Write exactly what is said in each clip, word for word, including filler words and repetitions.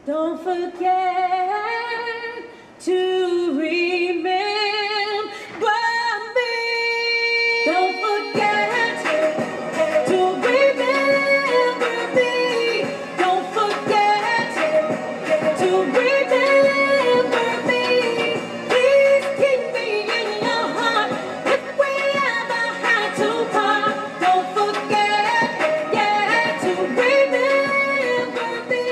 Don't forget to remember me. Don't forget to remember me. Don't forget to remember me. Please keep me in your heart if we ever had to part. Don't forget, yeah, to remember me.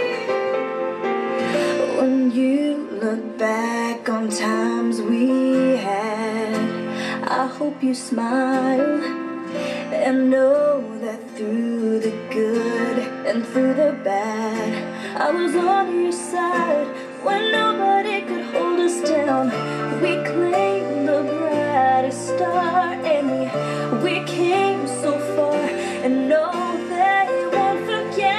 When you look back on times we had, I hope you smile and know that through the good and through the bad, I was on your side when nobody could hold us down. We claimed the brightest star and we, we came so far, and no, they won't forget.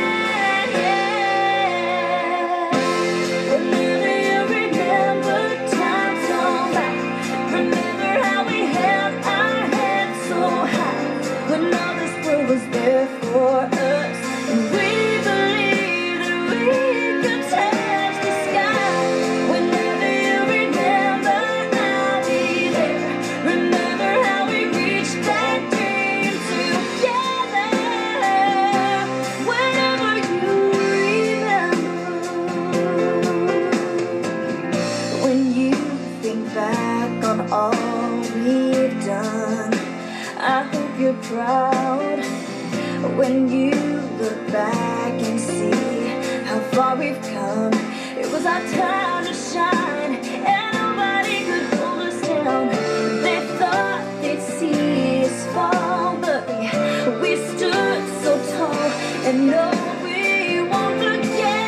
Whenever you remember times gone by, remember how we held our heads so high when all this world was there for us, and we believed that we could touch the sky. Whenever you remember, I'll be there. Remember how we reached that dream together. Whenever you remember, when you think back on all we've done, I hope you're proud. When you look back and see how far we've come, it was our time to shine, and nobody could hold us down. They thought they'd see us fall, but we, we stood so tall, and no, we won't forget.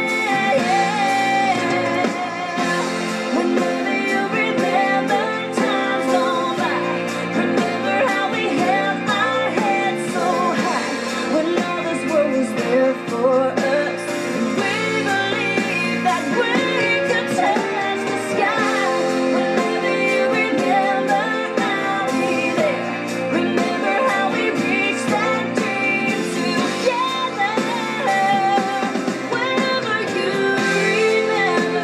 Whenever you remember times gone by, remember how we held our heads so high when all this world was there for us. We believed that we could touch the sky. Whenever you remember, I'll be there. Remember how we reached that dream together. Whenever you remember,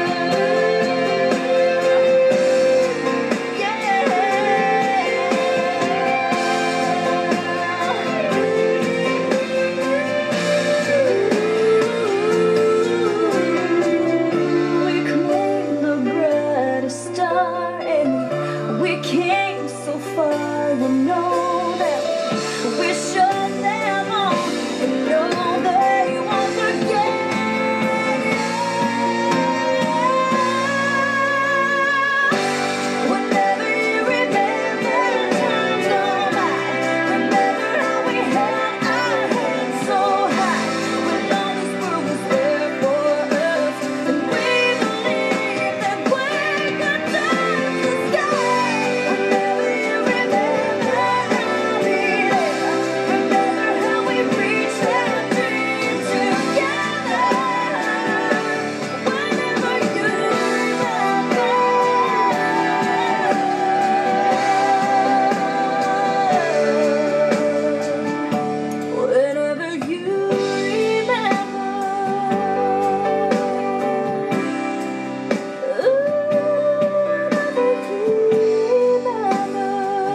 we claimed the brightest star and we came so far. You know that we showed them all, and no, they won't forget. Whenever you remember times gone by, remember how we held our heads so high when all this world was there for us, and we believed that we could touch the sky. Whenever you remember, I'll be there. Remember how we reached that dream together. Whenever you remember, whenever you remember, ooh, whenever you remember.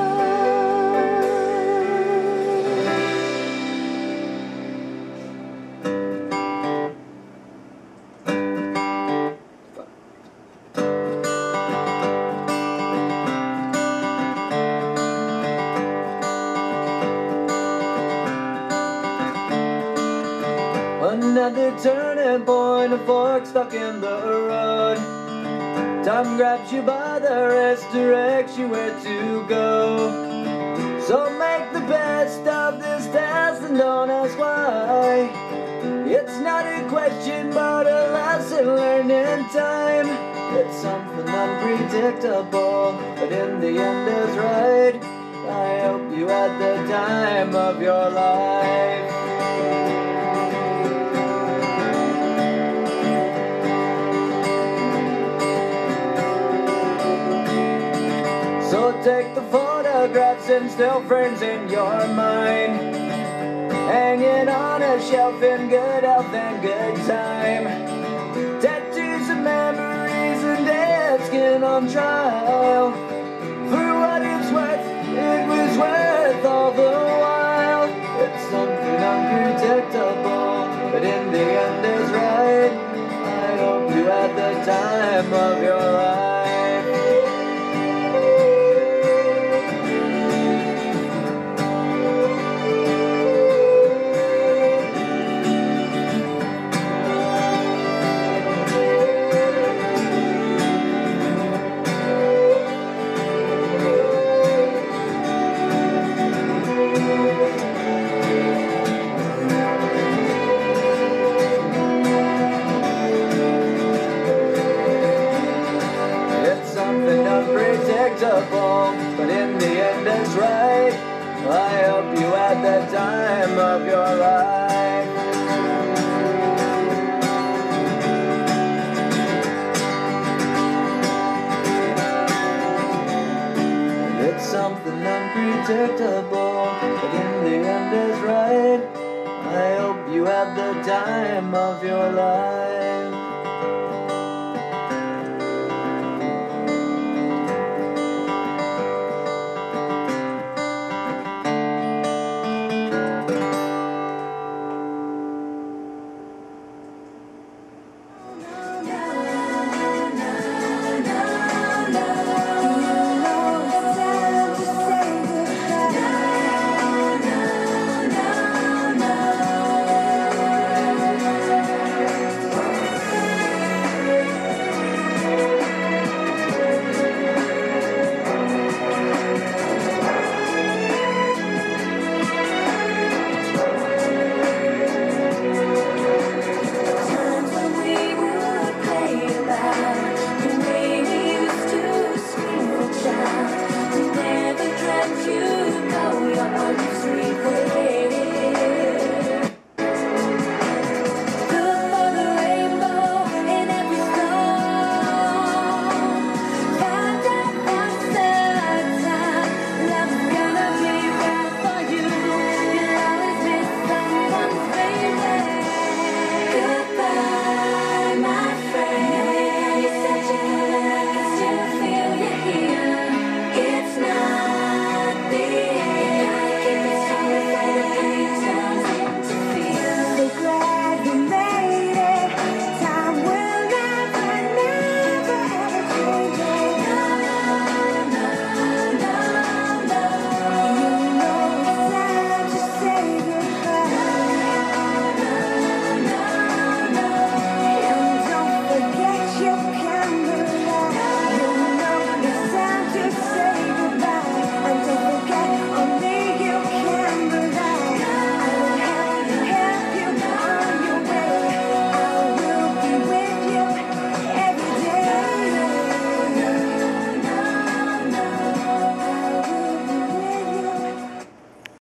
Another turning point, a fork stuck in the road. Time grabs you by the wrist, directs you where to go. So make the best of this test and don't ask why. It's not a question but a lesson learned in time. It's something unpredictable, but in the end is right. I hope you had the time of your life. So take the photographs and still frames in your mind. hanging on a shelf in good health and good time. Tattoos and memories and dead skin on trial. For what it's worth, it was worth all the while. It's something unpredictable, but in the end is right. I hope you had the time of your life. Unpredictable, but in the end it's right. I hope you had the time of your life. It's something unpredictable, but in the end is right. I hope you had the time of your life.